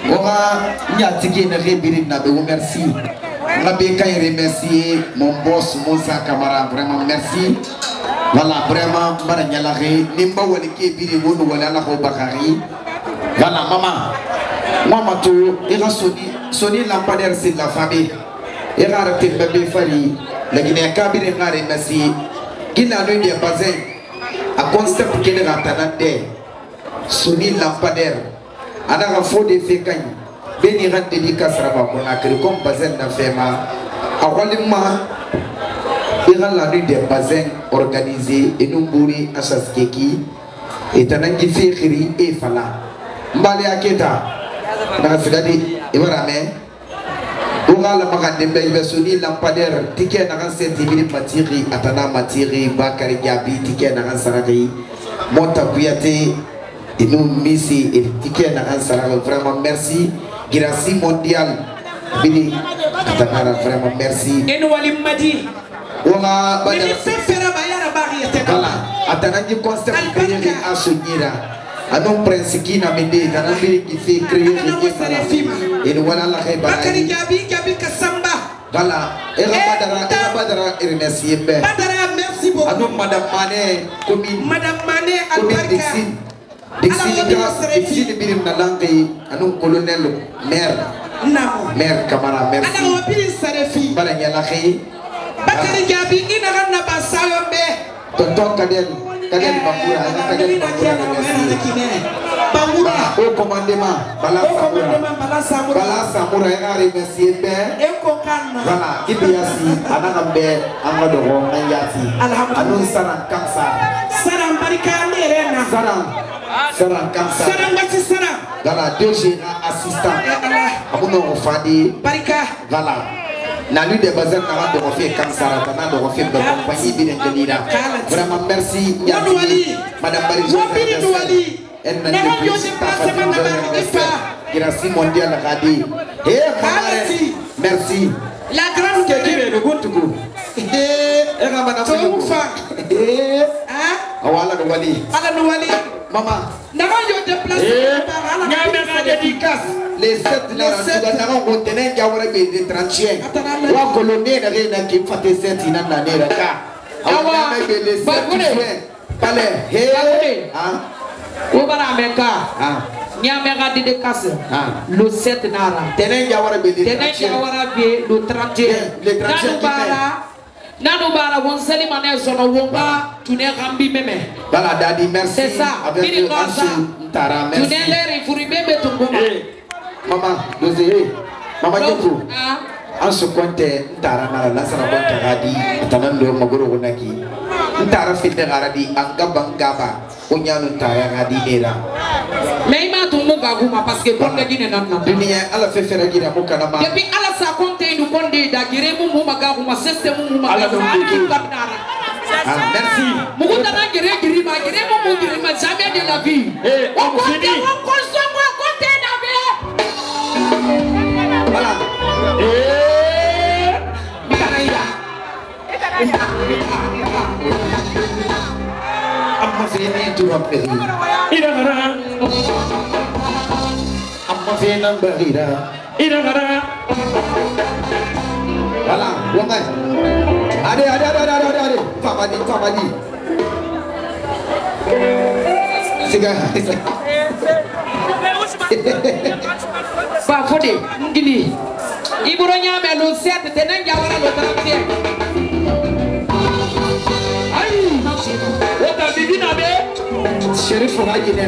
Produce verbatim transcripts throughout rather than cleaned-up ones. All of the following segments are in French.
Ora, Niatiki ne rébirit na vous merci. Rabeka remercier mon boss Moussa Kamara, vraiment merci. Voilà, vraiment, Maranyalare, Nimba Walike Biri Wunu Walala Bakari. Voilà, maman. Maman, tu es Sony, Sony Lampadaire, c'est la famille. Et rare bébé Fari, la Guinée Kabine Rare merci. Qui n'a eu des bazins à concept qui est ratanante. Sony Lampadaire. Anara fo de fekany beni ran dédicace raba ko akri comme bazin na fema awalima ira la nuit des bazins organisés et nous bouri asaskeki et tanangi fekhiri e fala mbale aketa na fidadi ibarame ongala magande be Sony Lampadaire ticket na senti mini matiri atana matiri bakari gabi ticket na sarari monta kuyate. Et nous, Messi et Ticket vraiment merci. Grâce mondiale. Bini, vraiment merci. Et nous, Walim Madi. On a. Il fait faire la barrière. Voilà. Attendez, concept créé à Sognira. À nos principes qui n'a m'aidé. Dans la vie qui fait créer la film. Et nous voilà la rébaille. Bakari Gabi, Gabi Kassamba. Voilà. Et Rabadara, et Rabadara, et remercier. Badara, merci beaucoup. À nous, Madame Mané, commune. Madame Mané, Albarka. Dixi de Birim Nalangi, un colonel maire. Maire Kamara, merci. Alors, on peut s'arrêter. Baranyalahi. Bakari Gabi, il n'a rien à passer. Tonton Kadel, Kadel Bakoura, Kadel Bakoura, merci. Au commandement, Bala Samoura, Bala Samoura, et remercier Père. Voilà, Ibiasi, Anagambe, Amadoro, Nayati, Anou Saran Kamsa. Saram Barika, Saram. Saram Kamsa. Saram Wati Saram. Voilà, deux gérants assistants. Amuno Fadi. Barika. Voilà. La nuit des bazars n'a pas de refaire Kamsa, n'a de refaire de compagnie Bidendelina. Vraiment merci. Madame Barizou. Elle n'a pas de Grâce mondiale Radi. Eh, merci. La grande qui est le bon tout. Eh, eh, ah, voilà le Wali. Alors, Wali. Maman. N'a pas eu de place. Eh, dédicace. Les sept, les sept, nous avons retenu Gawara de trente-cinq. Wa colonel na rena qui fait sept ina na nera ka. Awa les sept. Palais. Eh, ah. Obara meka. Ah. Nyamera dédicace. Ah. Le sept nara. Tenen Gawara de trente-cinq. Tenen Gawara le trente-cinq. Le trente-cinq. Nano bara wonseli mané zono wonga tune rambi meme. Voilà Dadi merci. C'est ça. Avec le Tara merci. Tune l'air furibe betungoma. Maman, dosé. Maman Djoko. En ce compte Tara na la sara bonta radi tanando magoro wonaki. Tara fite radi anga bangaba. Onyanu Tara radi era. Mais ima tumu gaguma parce que bonde gine nanna. Dunia ala fe fera gira mukana ma. Depuis ala sa compte nous bonde da gire mu mu magaguma système mu magaguma ki kabnara. Ah merci. Muguta na gire gire ma gire mu mu gire ma jamais de la vie. Eh, on finit. On consomme on compte na be. Voilà. Eh. Mikaïda. Amma fini tu rappel. Iragara. Amma fini nambahira. Iragara. Voilà, wonga. Allez, allez, allez, allez, allez. Famadi, famadi. Siga. Ba fodi ngini. Iburo nyame lo set tenen jawara lo trente. Ai. Ota bibina be. Sheriff Hajinen.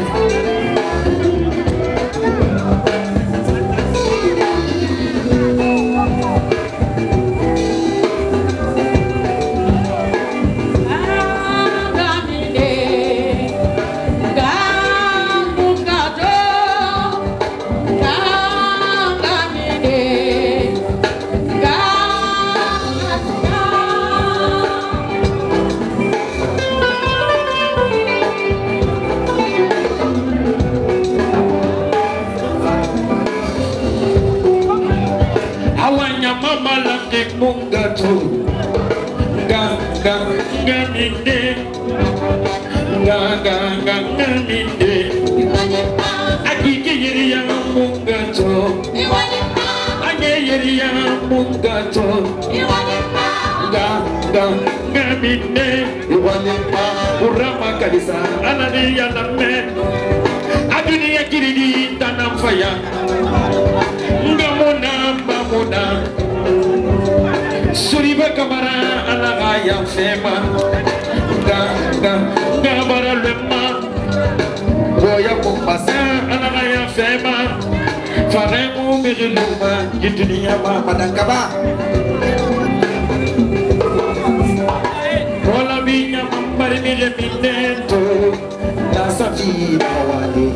Mungato ga ga ga ninde ga ga ga ga ninde akiki yiri ya mungato mato Nga nga nga mine Iwalima urama kalisa Alani yalame Aduni ya kiridi tanam faya Nga muna mamuna Suriba kamara alaga ya fema Nga nga nga bara lema Boya kumbasa alaga ya fema Faremu miriluma Gitunia ma madangaba Ola minya mambari mire minento Nasa vida wale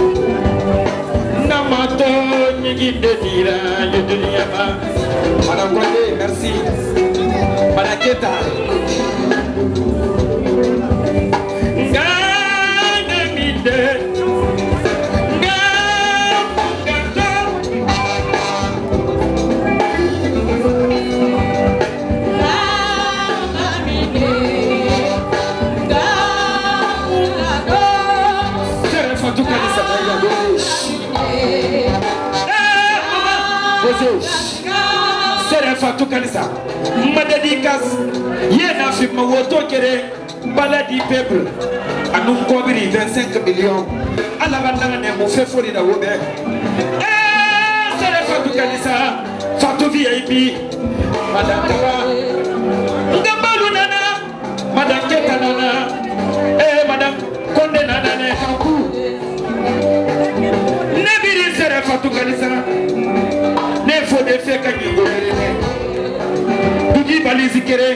Namato nyiginde dira Gitunia ma Madame Condé, merci Madame Keta Ngana mide Sere Fatou Kanisa Madadikas Yena fi mawoto kere Baladi peuple Anum kobiri vingt-cinq millions Ala bandanga ne mo fe fori da wobe Eh Sere Fatou Kanisa Fatou V I P Madame Kaba Ngambalu nana Madame Keta nana Eh Madame Condé nana ne Kanku Nebiri Sere Fatou Kanisa Ne faut de faire quand il est Tugi balizi kere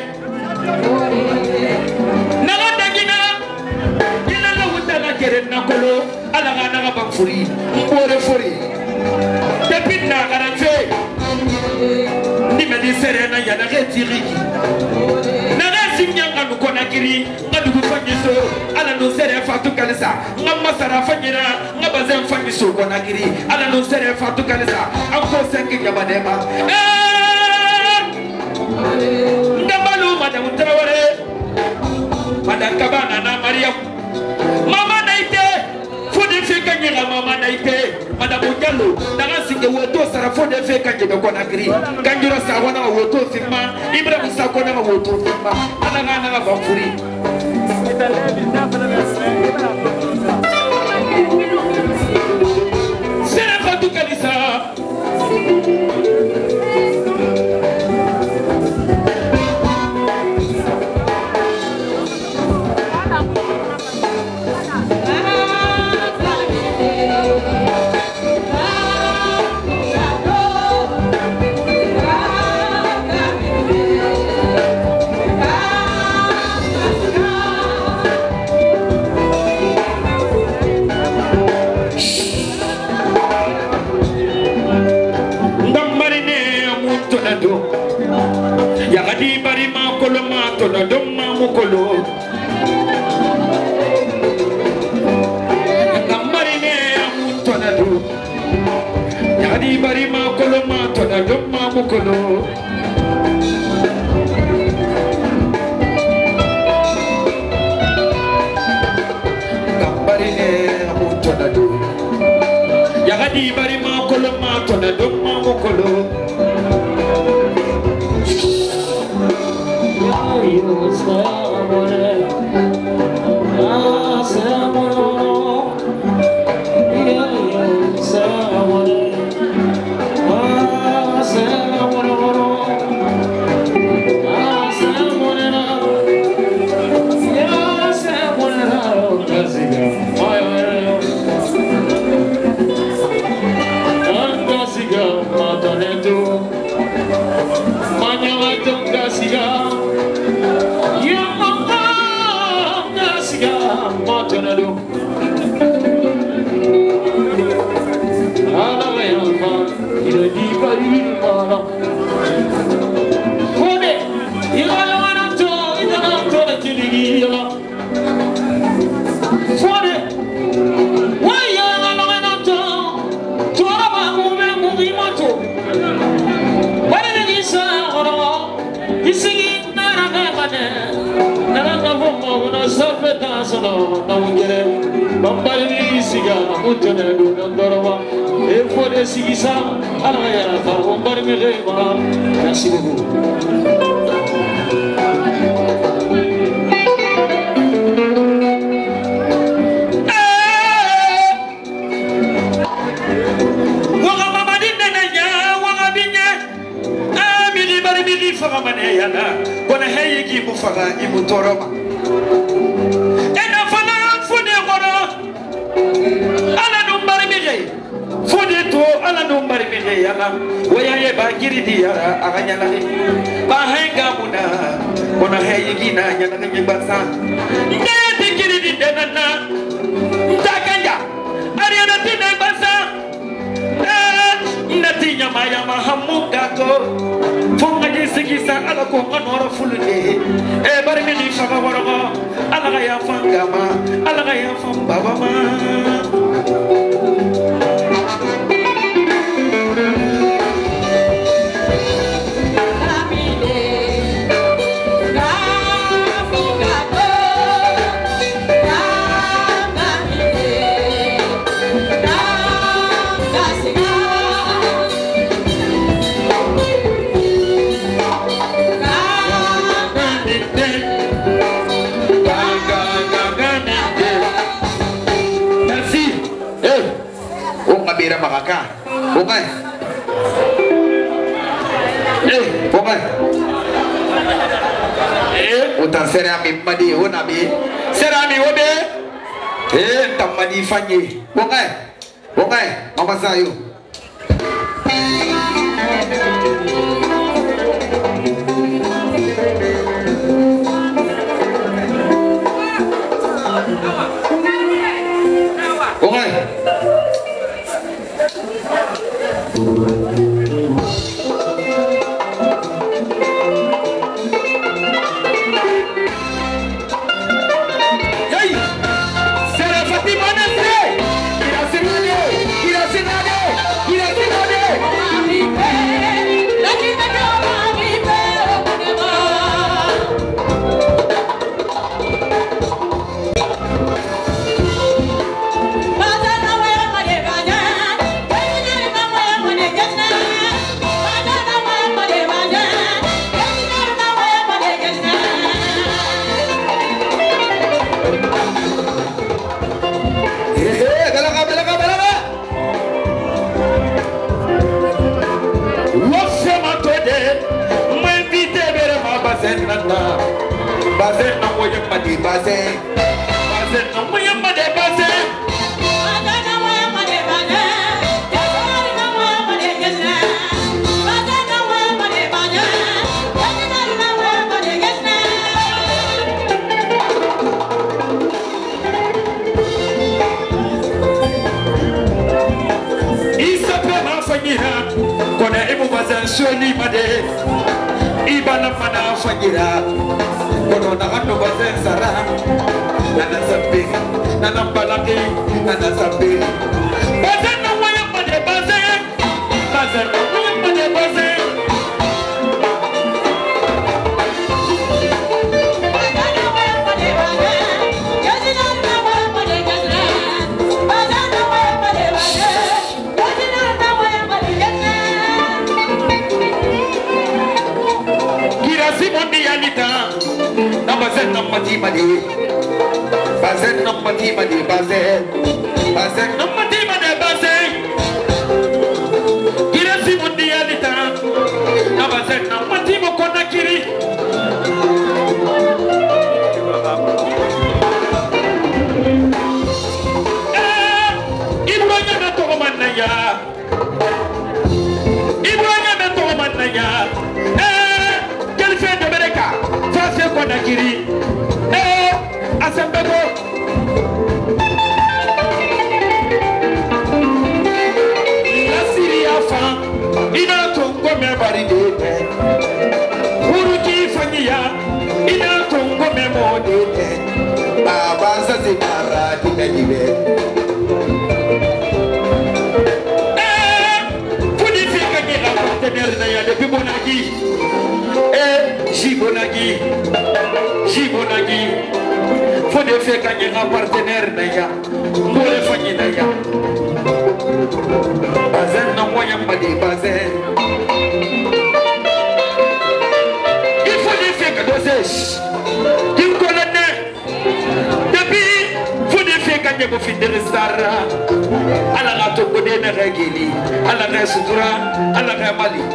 Naga dagina Ina la wuta la kere nakolo Ala ga naga bamfuri Mbore furi Depuis na garanfe Ni me di serena ya na retiriki Naga simnyanga nukona kiri Ngadugu fanyiso Ala no sere Fatou Kanisa Ngama sara fanyira Ngabaze mfanyiso kona kiri Ala no sere Fatou Kanisa Anko senki nyamadema Ndambalu Madame Traoré Madame Kabana na Mariam Mama naite Fode feka nyira mama naite Madame Diallo Nanga singe woto sara fode feka nyebe kona kiri Kanjiro sa wana woto simma Ibrahim sa kona woto simma Ananga nanga bamfuri Sere Fatou Kanisa Yagadi bari ma kolo ma to na dom ma mu kolo Ngambari ne amu to na do Yagadi bari ma kolo ma to na dom ma mu kolo Ngambari ne amu to na do Yagadi bari ma kolo ma to na dom ma mu kolo Bambari siga Untana do Nandorova, et pour les Sigisa, alors il y a la femme, on va me merci beaucoup. Kona heye ki mufaga imutoroma ena fana fune goro ala numbari mige fune to ala numbari mige yana waya ye ba giridi yara aganya la ba henga muna kona heye ki na yana ngi basa ndeti giridi denana takanya ariana tine basa ndati nyama ya mahamuka ko Sigisa ala ko nganora fulde e bari mi faga warago ala ga ya fangama ala ga ya fam baba ma Bira makaka, okay. Eh, okay. Eh, utan serami madi, unabi, serami obe. Eh, tamadi fanyi, okay, okay. Mama sayu. Okay. Bazen na moye madi bazen bazen na moye madi bazen bazen na moye madi bazen bazen na moye madi gesna bazen na moye madi bazen bazen na moye madi gesna Isa pe ma fanyira kona ibu bazen soli made ibana mana fanyira kono na hando bazen sara nana sabbi nana balaki nana sabbi bazen na moya made bazen bazen na moya made bazen Bazen namati madi, bazen namati madi, bazen, bazen namati madi, bazen. Kira si mundi alita, na bazen namati mo kona kiri. Eh, ibranya na to manaya, ibranya na to manaya. Eh, kelfe de bereka, fase kona kiri. Asembego la Syria fa ina tongo me baride Huruki fanyia ina tongo me mode baba zazimara dinajibe eh fudi fika ni la conteneur na ya de bibonagi eh jibonagi jibonagi for the fait gagner un partenaire d'ailleurs. Pour les familles d'ailleurs. Bazen non moyen pas des bazen. Il faut les faire que dosage. Il connaît. Depuis, il faut les faire gagner pour finir le Sahara. À la rato connaît les règles. À la restaurant, à la ramali.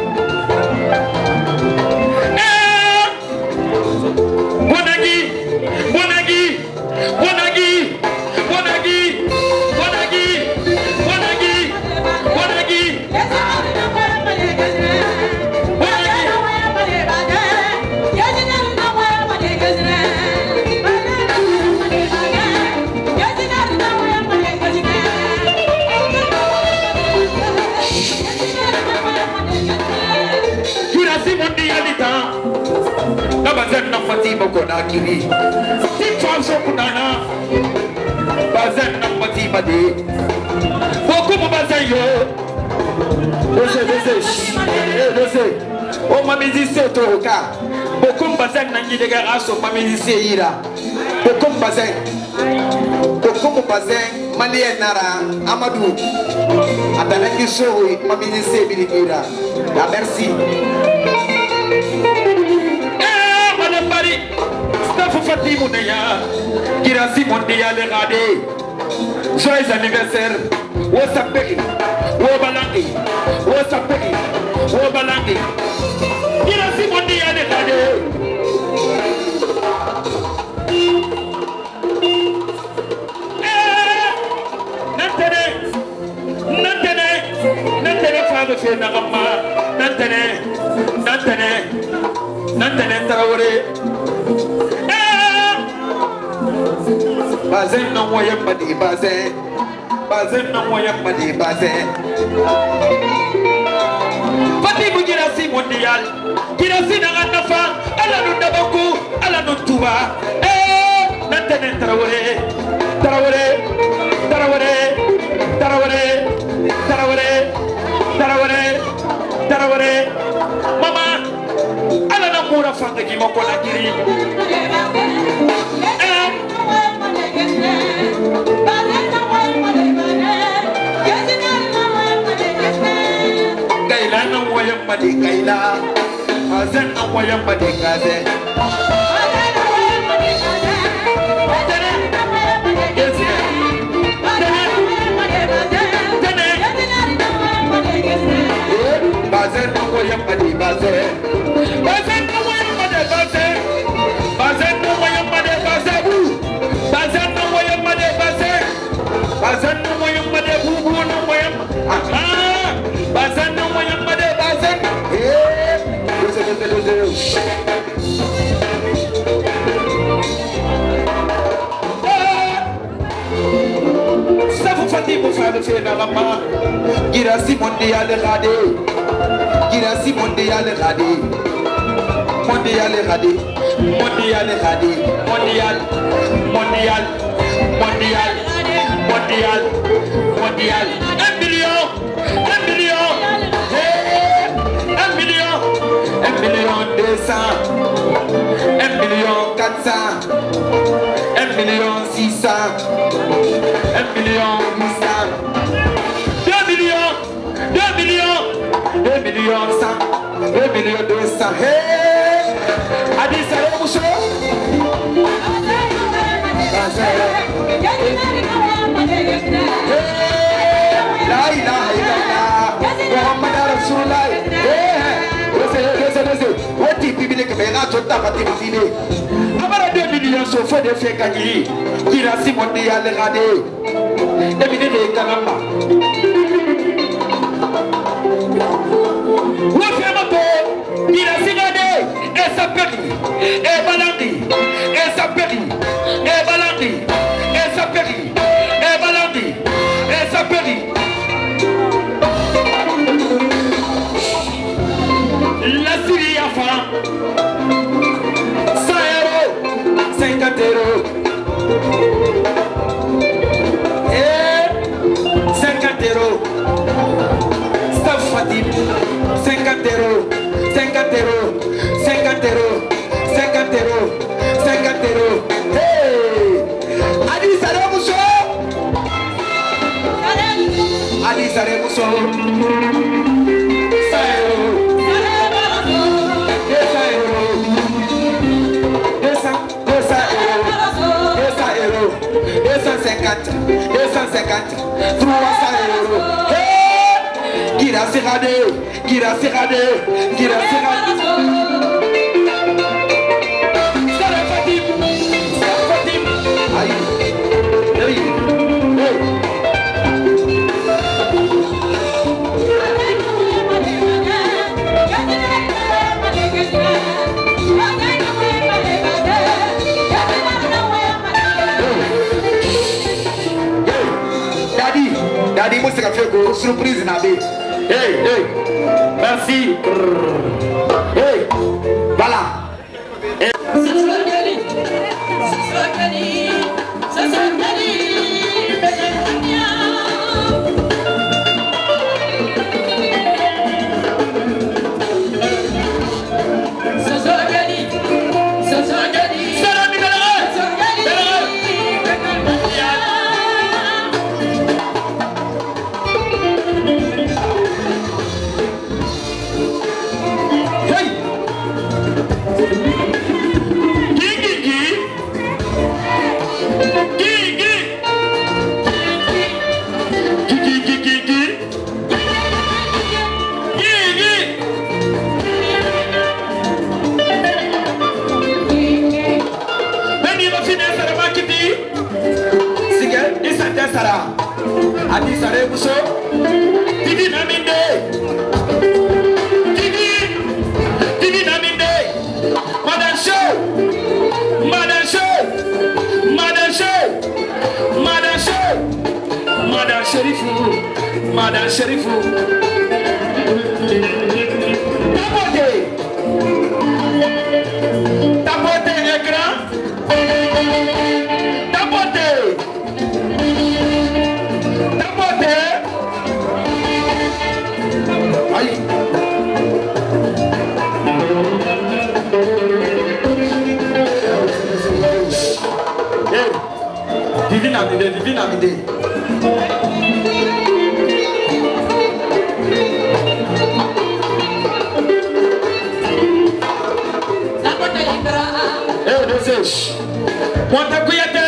Bonagi, Bonagi, Bonagi, Bonagi, Bonagi, Bonagi, Bonagi. Bazen na Fatima kona kiri, si fanso kunana. Bazen na Fatima de, beaucoup bazen yo. Dose dose, dose. Oh ma musicien toka, beaucoup bazen na ngidega aso ma musicien ira. Beaucoup bazen, beaucoup bazen malien nara Amadou. Adana kisowi ma musicien bilira. La merci. Staff Fatimou Neya, Kirasi Mondial Rade, joyeux anniversaire, Wosapeki, Wobalangi, Wosapeki, Wobalangi, Kirasi Mondial Rade. Nantene, Nantene, Nantene, Father Fenagama, Nantene, Nantene, Nantene Traoré. Bazen no moyen madi bazen, bazen no moyen madi bazen. Fatimou Girassi mondial, Girassi na nafa, ala no dabaku, ala no tuba. Eh, Nantene Traoré, Traoré, Traoré, Traoré, Traoré, Traoré, Traoré. Mama, ala na mura fanga gi mako na giri. Kaila no moya madi kaila, bazen no moya madi kaze. Bazen no moya madi bazen, bazen no moya madi bazen, bazen no moya madi bazen, bazen no moya madi bazen, bazen no moya madi bubu no moya. Aha, bazen no moya madi bazen. Eh, doze doze doze. Staff Fatimou Fadou Fenagama, Girassi Mondial Rade. Girassi mondial radi, mondial radi, mondial radi, mondial, mondial, mondial, mondial, mondial. Un million, un million, un million, un million deux cents, un million quatre cents, un million six cents, un million huit cents, deux millions, deux millions. Deux millions cent, deux millions deux cents. Hey, Adi Saleh Mousso. La ilaha illallah, Muhammad Rasulullah. Hey, listen, listen, listen. What the people que me la chota Fatimou Fine. Amara deux millions so fo de fait gagner. Girassi mondial rade. Deux millions de Kalamba. Il a signalé et sa péri, et Balandi, et sa péri, et Balandi, et sa péri, et Balandi, et sa péri. La Syrie a faim. cent euros, cinquante euros. Et cinquante euros. Staff Fatimou, cinquante euros. cinquante euros, cinquante euros, cinquante euros, cinquante euros. Hey! deux cent cinquante, trois cents euros. Gira Serrade, Gira Serrade, Gira Serrade. Sara Fatim, Sara Fatim. Aïe, aïe, Daddy, moi c'est fait une surprise Nabi. Hey, hey, merci. Hey, voilà. Hey. Adi sare muso, Didi naminde, Didi, Didi naminde, Madame Show, Madame Show, Madame Show, Madame Show, Madame Sherifou, Madame Sherifou, tapote, tapote écran, tapote. Divina Mide, Divina Mide. Eh, Dosesh. Quanta Kuyate.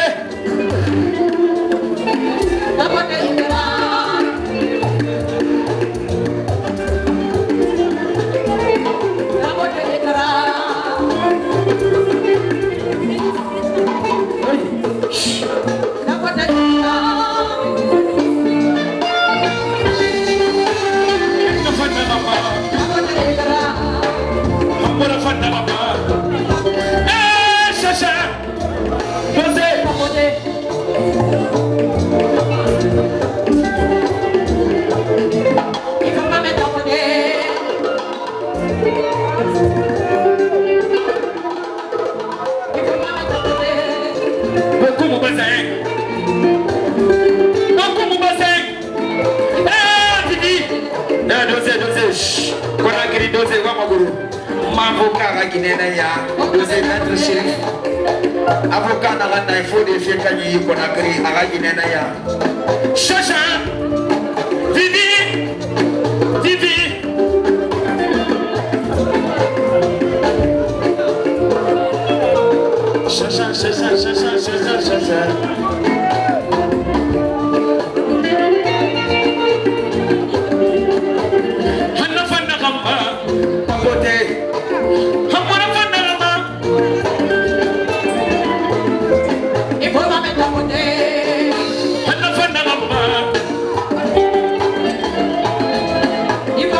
Avocat Guinéen ya, dosé maître Chérif. Avocat n'a il faut des fiers qui qu'on a créé à Guinéen ya. Chacha, Vivi, Vivi. Chacha, chacha, chacha, chacha, chacha. Il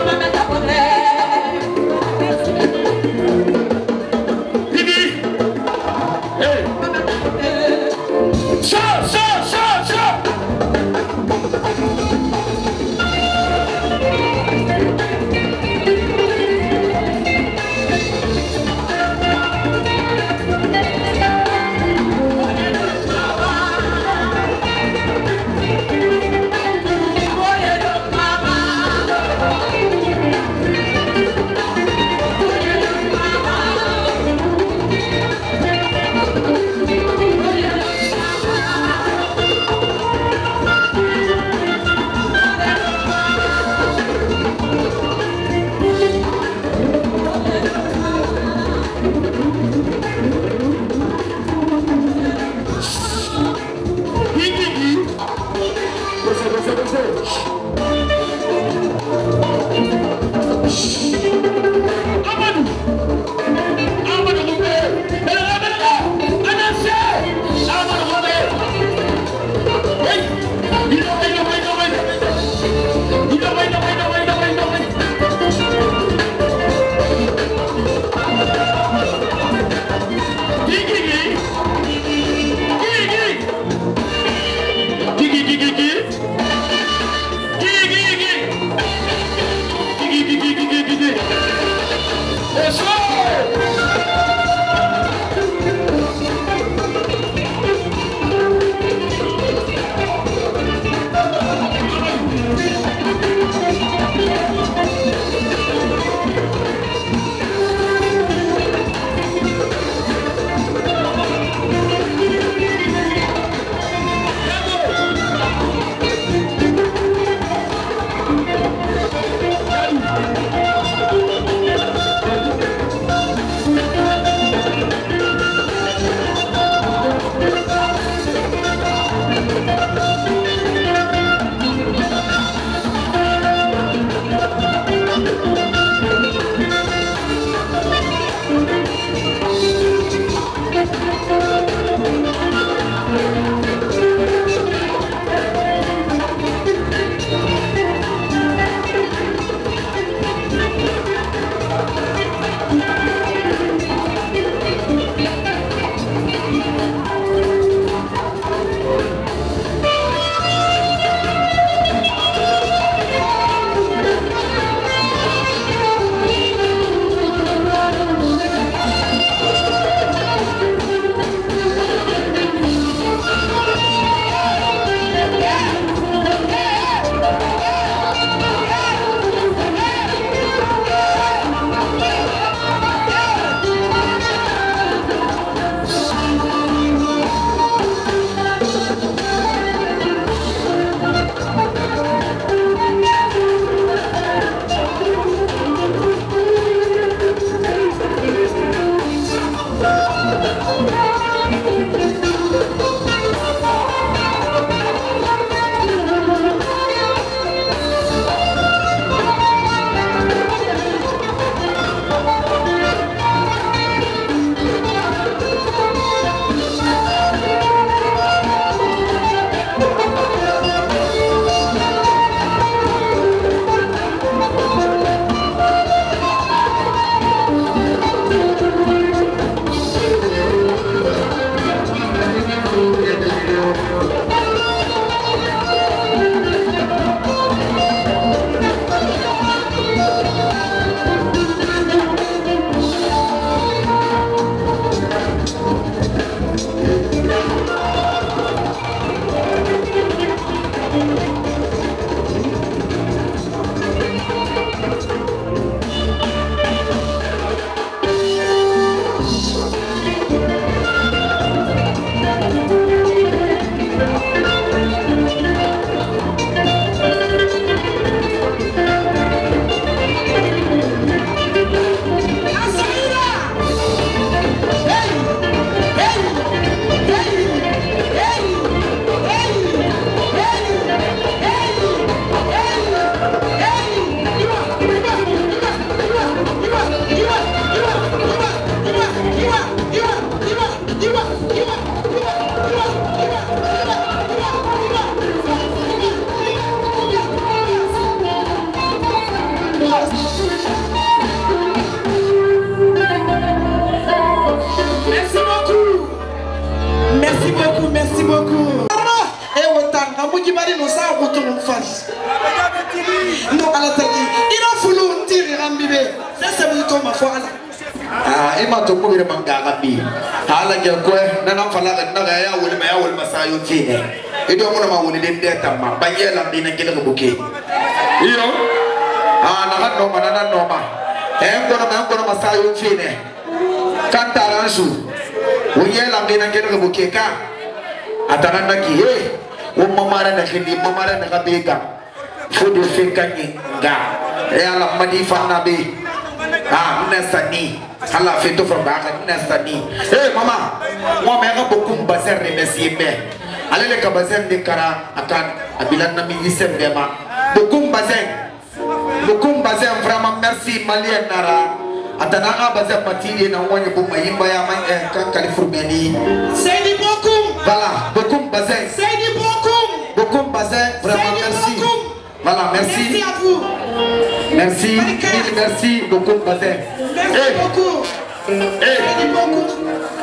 Merci beaucoup. Merci beaucoup, merci beaucoup. Et autant, à Moudjibari, nous savons que nous faisons. Nous, à la tête, il a fallu tirer un bébé. Ça, c'est comme ma foi. Ah, il m'a tout pour le mangarabi. Ah, la gueule, quoi, n'a pas la nagaya ou le maya ou le massayo fine. Et donc, on a voulu les dettes à ma baguette à bien qu'elle a bouquet. Yo, ah, n'a pas de nom, n'a pas. Et on a un peu de massayo fine. Quand t'as un jour, où y a la bien qu'elle a bouquet, Ataranda qui est, ou mamara na hindi, mamara na kabeka, fudu fikani ga, e ala madifa nabi, ah nesani, ala fito from baka nesani. Eh mama, moi mère beaucoup baser remercier mais, allez les kabazen de kara akan abilan na milisem dema, beaucoup bazen, beaucoup bazen vraiment merci malien nara. Atananga bazen matiri na wanya buma yimba ya man kan Californie. C'est du beaucoup. Voilà, beaucoup bazin. C'est du beaucoup. Beaucoup bazin, vraiment merci. Voilà, merci. Merci à vous. Merci, mille merci, beaucoup bazin. Merci Hey. beaucoup. Hey. C'est du beaucoup.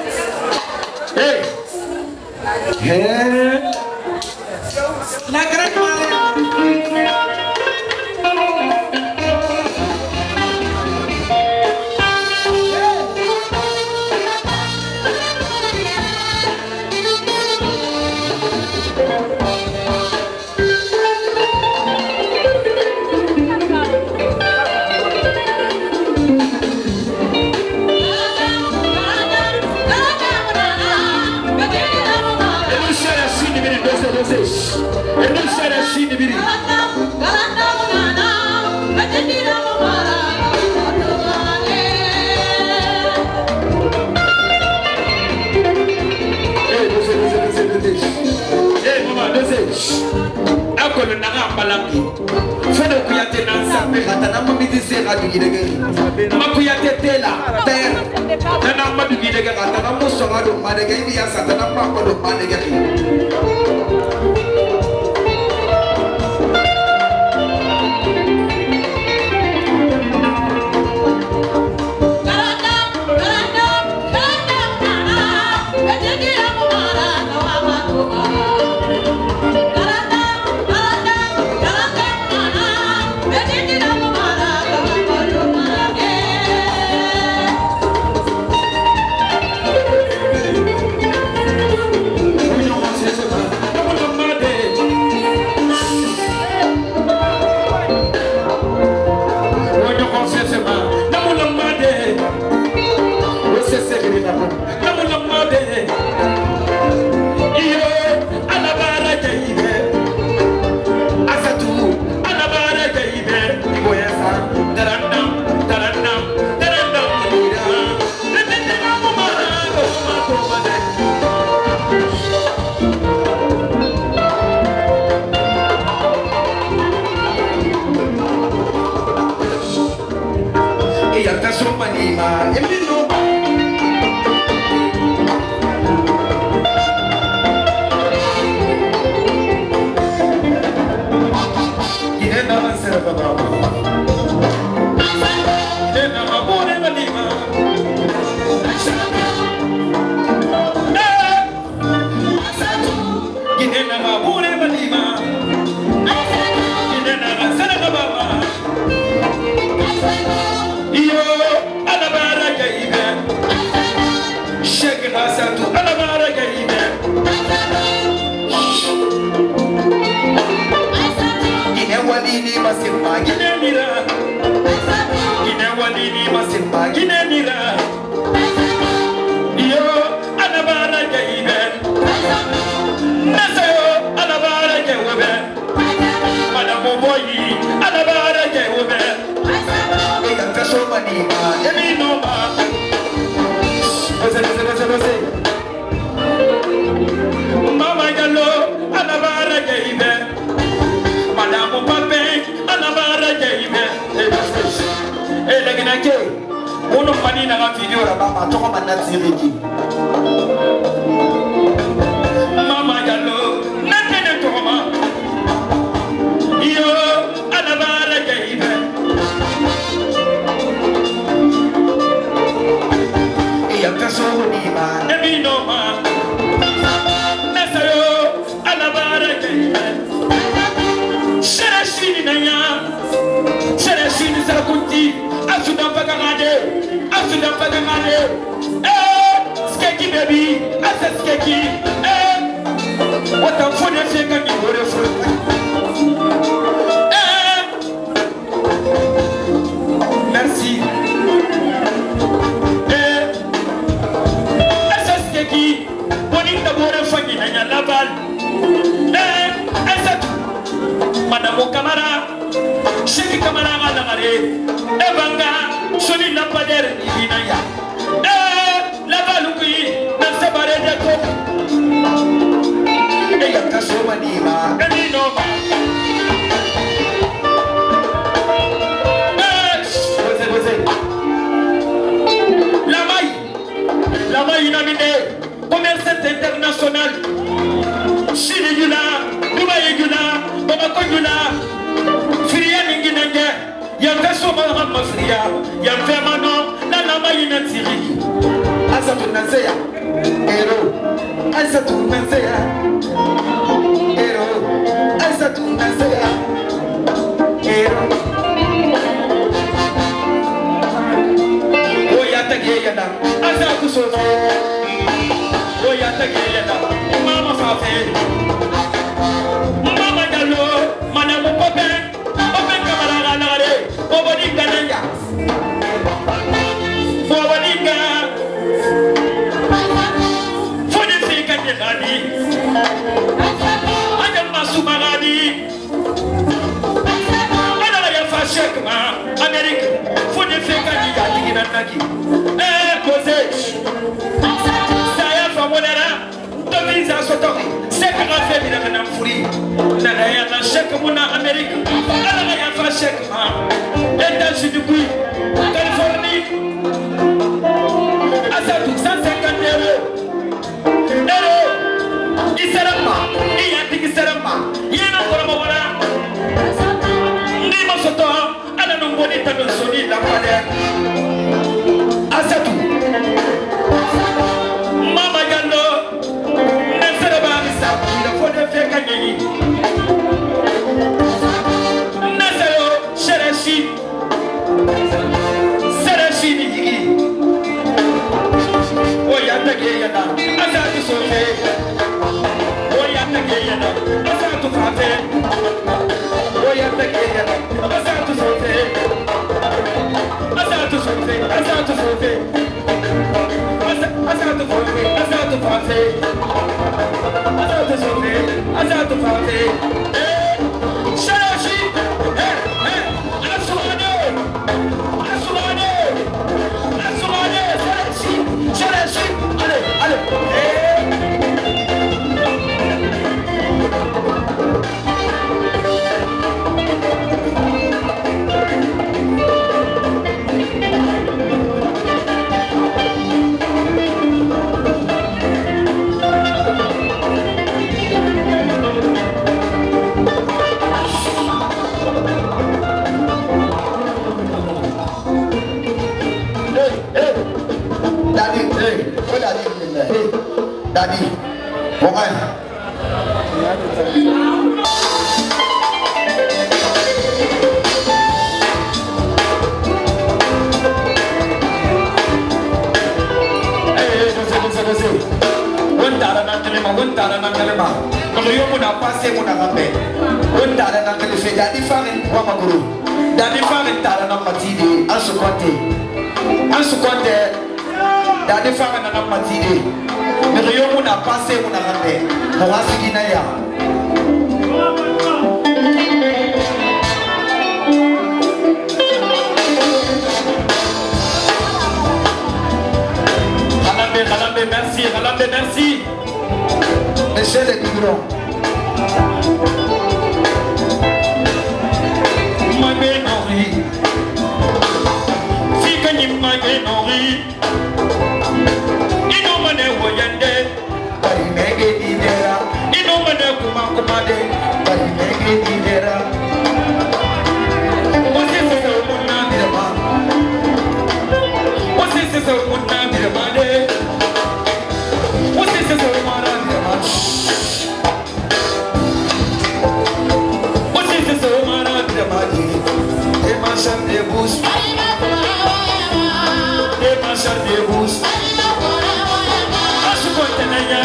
Hey. Hey. La grande marée. Et nous sommes la Chine, Biri. Eh, maman, dosez. Ako le nara balambi. Fais le kuyate nan sape. Atana mami dise radio gidege. Ma kuyate tela. Ter. Nana madu gidege. Atana mo songa do madege ibi ya satana pa ko do madege. Mama Gallo, Alabara Gaibe, Madame Pape, Alabara Gaibe, et la Guinake, on n'a pas dit dans la vidéo là-bas, on va pas dire. Mama Gallo, n'a pas de tourment. Yo, Alabara Gaibe. Merci. Madame Camara, Cheikh Camara Malamare, Ebanga, Soni Lampader, Inaya, Eh, la Baluki, Nansabare de Coq, Eyakasomanima, Eninoma, La Maille, La Maille Naminé, commerçante internationale, Chine Yula, Dubaï Yula, Bamako Yula, Fria Ninginenge, Yankaso Mahama Fria, Yanfemano, La Lama Yinatiri, Asatu Nazea, Ero, Asatu Nazea, Ero, Asatu Nazea, Ero. Oyatageyana, Asatu Sofa, Oyatageyana, Mama Fafe, Mama Galo, Manamu Pope, Open Camara Nare, Obodika Naya, Obodika, Fodifika Nani, Adam Masumarani, Adaya Fashekma, America, Fodifika Nagi, Eh, Cosette, Saya Famonera, Tomisa Sotori, Sekara Femina Namfuri, Nanaya Shekmuna America, Adaya Fashekma, États-Unis du Pays, Californie, Asatu cent cinquante euros. Euro, Iserama, Iyanti Iserama, Yena Koromawara, Nima Soto, Ananu Bonita Soni, La Padre, Asatu, Mama Gallo, Nesseraba, il faut de faire gagner. Nassero, Cherechi, Cherechi, Nigi. Oyata Gayana, Asatu Sofe, Oyata Gayana, Asatu Fafe, Oyata Gayana, Asatu Sofe, Asatu Sofe, Asatu Sofe, Asatu Sofe, Asatu Fafe, Asatu Sofe, Asatu Fafe, Eh, Cherechi, Eh, Eh, Asumane, Asumane, Asumane, Cherechi, Cherechi, allez, allez, Eh. Daddy, hey, what are you doing there? Hey, Daddy, woman. Daddy Farin Tara Matidi, Ansukwante, Ansukwante, Daddy Farin Matidi, Miriam n'a passé mon arrêt, Morasigina. Halambe, Halambe, merci, Halambe, merci. Monsieur le Bigron. Magenori, Fikani Magenori, Inomane Woyande, Parimege Didera, Inomane Kumakumade, Parimege Didera. What is the Munabirama? What is the Munabirama? What is the Munabirama? What is the Munabirama? Des marchands de bouche, Des marchands de bouche. Asukwantenaya.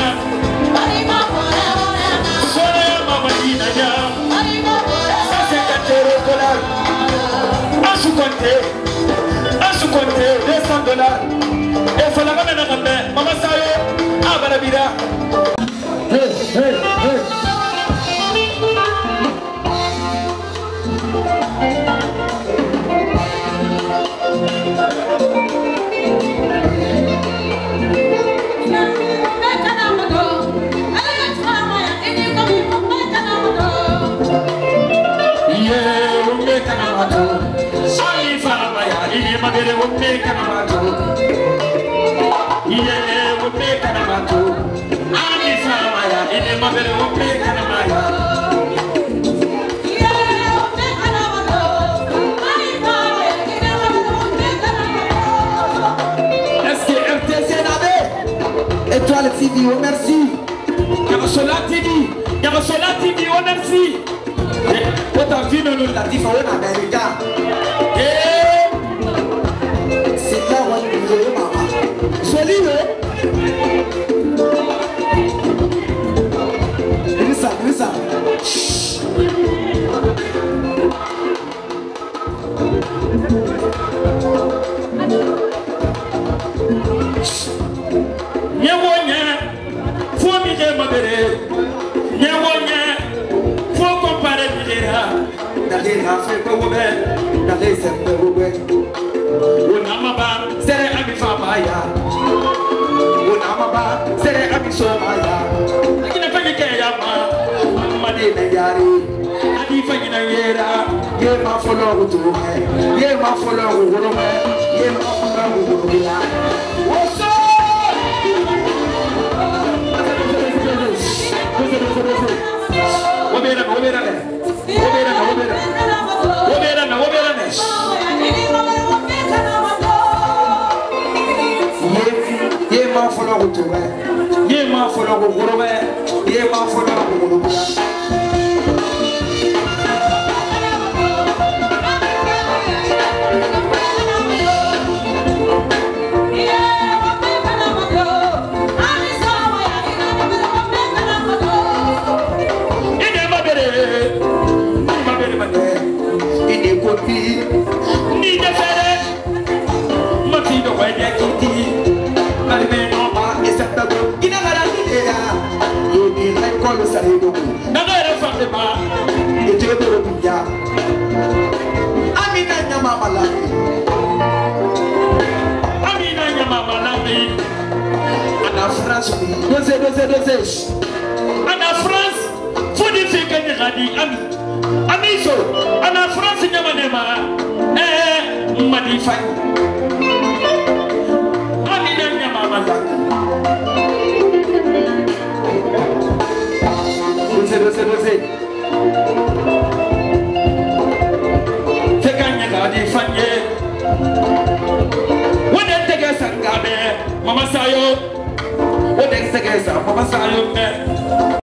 compter. Un sous compter deux cents dollars. Et il faut la ramener à la maman Sayo. Ah, Barabira. Hey, hey, hey. Magere wote kanamato, iye wote kanamato, ani samaya, ine magere wote kanamaya. Iye wote kanamato, ani samaya, ine magere wote kanamaya. Est-ce que R T C n'avait? Étoile T V, oh merci. Yamasola T V, Yamasola T V, oh merci. Votre vie ne nous l'a dit, faut en Amérique. Joli, oui. Lisa, Lisa. Nyewonya, faut miser ma belle. Nyewonya, faut comparer Midera. D'aller à faire quoi, d'aller faire quoi. Unamaba, sere ami famaya. Unamaba, sere ami somaya. Akina fanya kaya ma, mane na yari. Adi fanya na yera, ye ma follow utume, ye ma follow urume, ye ma follow urumila. Woso! Wobera, wobera ne, wobera ne, wobera, wobera ne, wobera ne. Ye ma follow utume, ye ma follow urume, ye ma follow urumila. Ni de fere, ma fille de Wanya Kitty, Marimeno, et cette table, il n'a pas d'idée. Il est l'école de Salido. N'a pas de femme de ma, et tu es de l'Opia. Amina Yamamalami. Amina Yamamalami. En France, deux et deux et deux. En France, faut dire que tu as dit, Ami. Amiso, en France, Yamanema, eh, Madifai. Amina Yamamala. Dose, dose, dose. Teganya Gadi Fanye. When they take us and Gabe, Mama Sayo. When they take us, Mama Sayo.